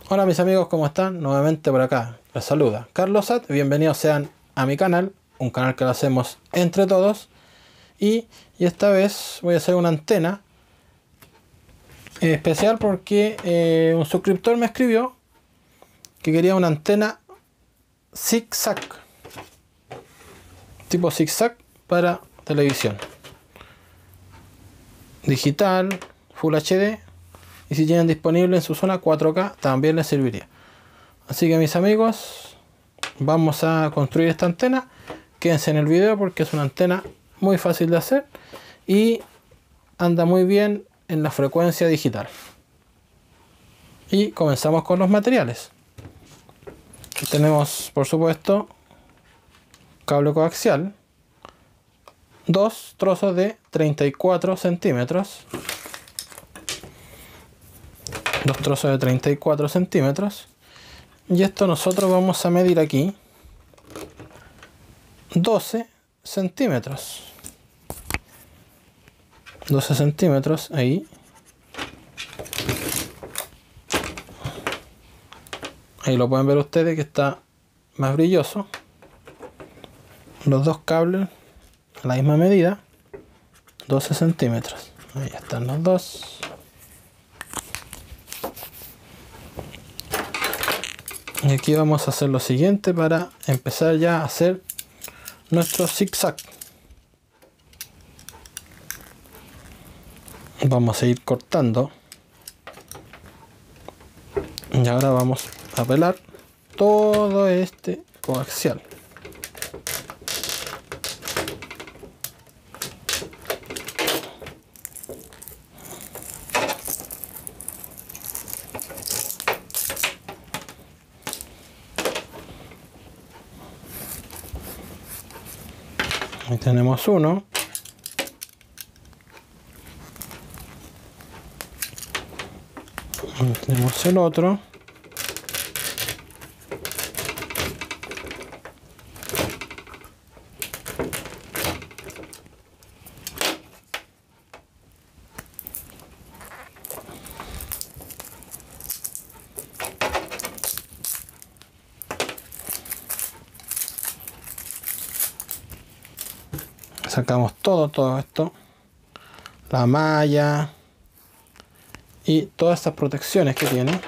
Hola mis amigos, ¿cómo están? Nuevamente por acá les saluda Carlos Sat. Bienvenidos sean a mi canal, un canal que lo hacemos entre todos. Y esta vez voy a hacer una antena especial porque un suscriptor me escribió que quería una antena zigzag, tipo zigzag para televisión digital, Full HD, y si tienen disponible en su zona 4K también les serviría. Así que mis amigos, vamos a construir esta antena. Quédense en el video porque es una antena muy fácil de hacer y anda muy bien en la frecuencia digital. Y comenzamos con los materiales. Tenemos, por supuesto, cable coaxial, dos trozos de 34 centímetros, dos trozos de 34 centímetros, y esto nosotros vamos a medir aquí 12 centímetros, 12 centímetros ahí. Ahí lo pueden ver ustedes que está más brilloso. Los dos cables a la misma medida, 12 centímetros. Ahí están los dos. Y aquí vamos a hacer lo siguiente para empezar ya a hacer nuestro zigzag. Vamos a ir cortando. Y ahora vamos a pelar todo este coaxial. Ahí tenemos uno. Ahí tenemos el otro. Sacamos todo esto, la malla y todas estas protecciones que tiene.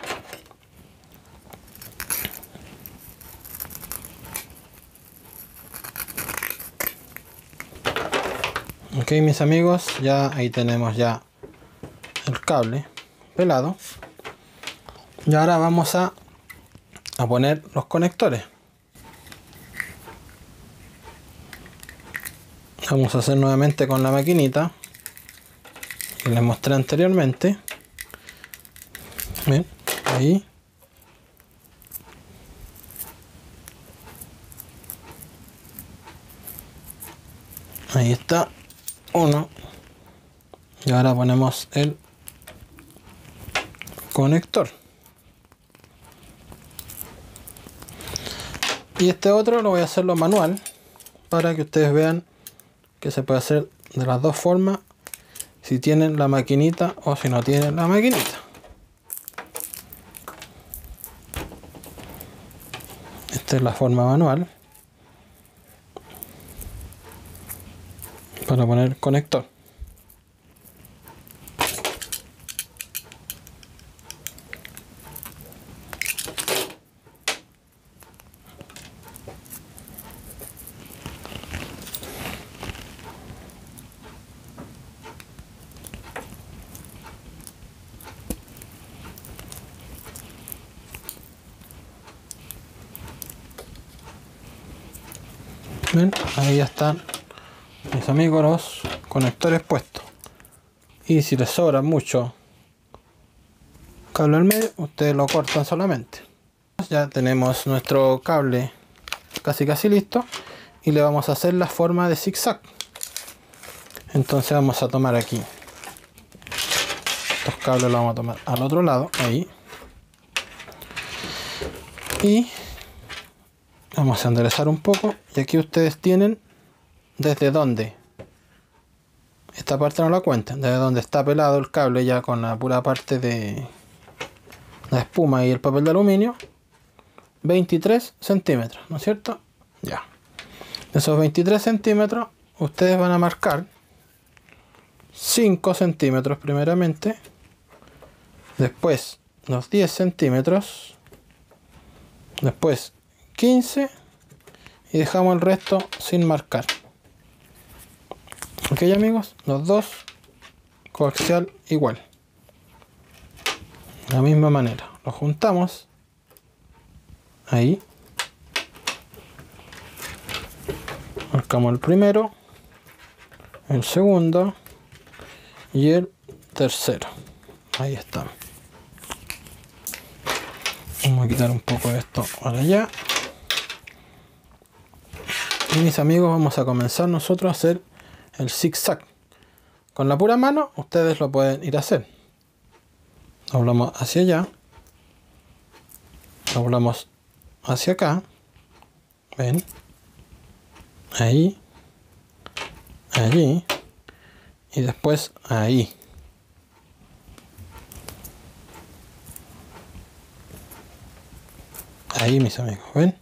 Ok, mis amigos, ya ahí tenemos ya el cable pelado. Y ahora vamos a poner los conectores. Vamos a hacer nuevamente con la maquinita que les mostré anteriormente. Bien, ahí. Ahí está uno. Y ahora ponemos el conector. Y este otro lo voy a hacerlo manual para que ustedes vean que se puede hacer de las dos formas, si tienen la maquinita o si no tienen la maquinita. Esta es la forma manual para poner el conector. Ven, ahí ya están mis amigos los conectores puestos. Y si les sobra mucho cable al medio, ustedes lo cortan solamente. Ya tenemos nuestro cable casi listo y le vamos a hacer la forma de zigzag. Entonces vamos a tomar aquí estos cables, los vamos a tomar al otro lado, ahí, y vamos a enderezar un poco. Y aquí ustedes tienen desde donde esta parte no la cuenten, desde donde está pelado el cable ya con la pura parte de la espuma y el papel de aluminio, 23 centímetros, ¿no es cierto? Ya. De esos 23 centímetros, ustedes van a marcar 5 centímetros primeramente, después los 10 centímetros, después 15 y dejamos el resto sin marcar. Ok, amigos, los dos coaxial igual, de la misma manera, lo juntamos ahí, marcamos el primero, el segundo y el tercero. Ahí está. Vamos a quitar un poco de esto para allá. Y mis amigos, vamos a comenzar nosotros a hacer el zigzag. Con la pura mano ustedes lo pueden ir a hacer. Doblamos hacia allá, doblamos hacia acá, ven, ahí, allí y después ahí. Ahí, mis amigos, ven,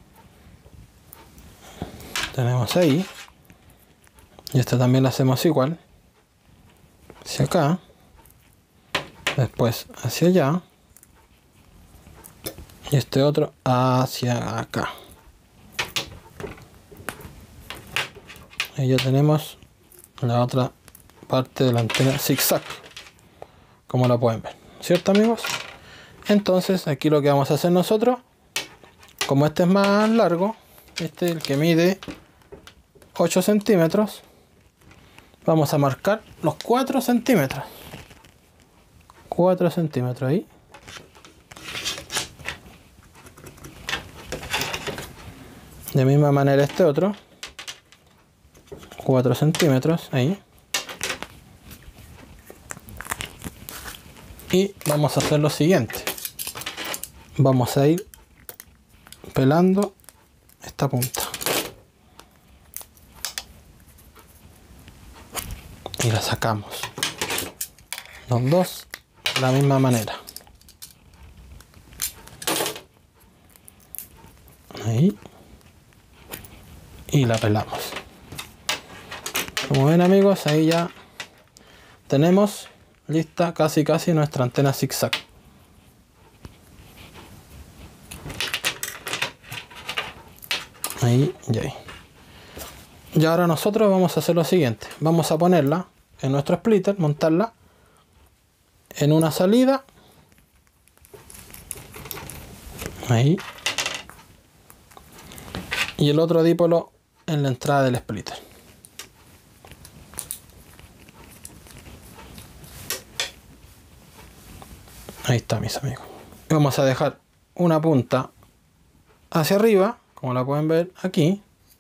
tenemos ahí, y esta también la hacemos igual, hacia acá, después hacia allá y este otro hacia acá. Ahí ya tenemos la otra parte de la antena zigzag, como la pueden ver, ¿cierto, amigos? Entonces aquí lo que vamos a hacer nosotros, como este es más largo, este es el que mide 8 centímetros, vamos a marcar los 4 centímetros. 4 centímetros ahí. De misma manera este otro. 4 centímetros ahí. Y vamos a hacer lo siguiente. Vamos a ir pelando esta punta. Y la sacamos. Los dos de la misma manera. Ahí. Y la pelamos. Como ven, amigos, ahí ya tenemos lista casi nuestra antena zigzag. Ahí y ahí. Y ahora nosotros vamos a hacer lo siguiente. Vamos a ponerla en nuestro splitter, montarla en una salida. Ahí. Y el otro dipolo en la entrada del splitter. Ahí está, mis amigos. Vamos a dejar una punta hacia arriba, como la pueden ver aquí,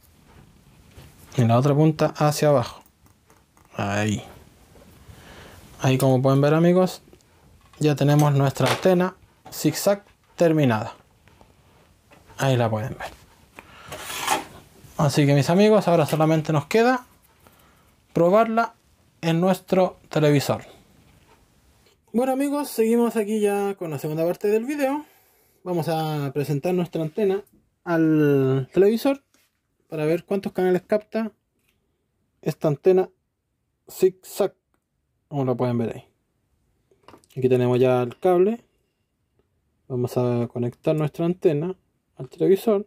y la otra punta hacia abajo. Ahí. Ahí, como pueden ver, amigos, ya tenemos nuestra antena zigzag terminada. Ahí la pueden ver. Así que, mis amigos, ahora solamente nos queda probarla en nuestro televisor. Bueno, amigos, seguimos aquí ya con la segunda parte del video. Vamos a presentar nuestra antena al televisor para ver cuántos canales capta esta antena zigzag, como lo pueden ver ahí. Aquí tenemos ya el cable. Vamos a conectar nuestra antena al televisor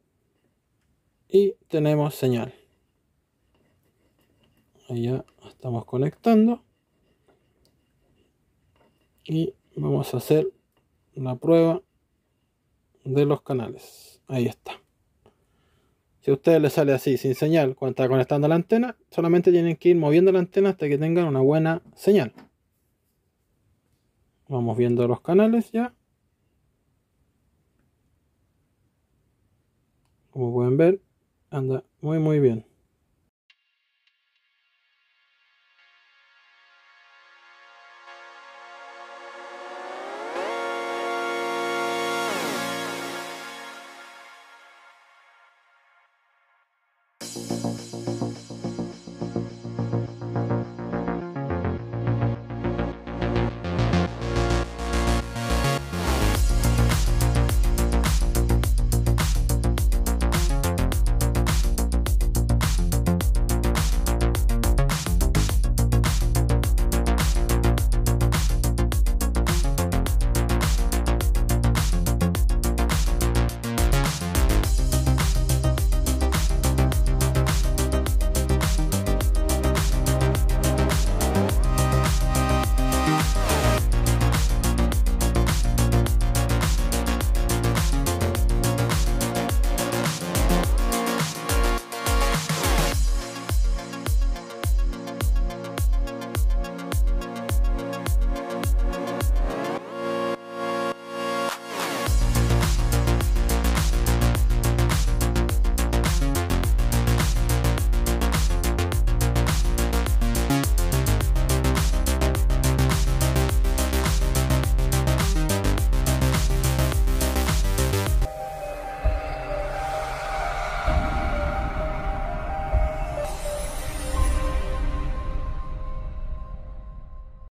y tenemos señal. Ahí ya estamos conectando y vamos a hacer la prueba de los canales. Ahí está. Si a ustedes les sale así sin señal cuando está conectando la antena, solamente tienen que ir moviendo la antena hasta que tengan una buena señal. Vamos viendo los canales ya. Como pueden ver, anda muy bien.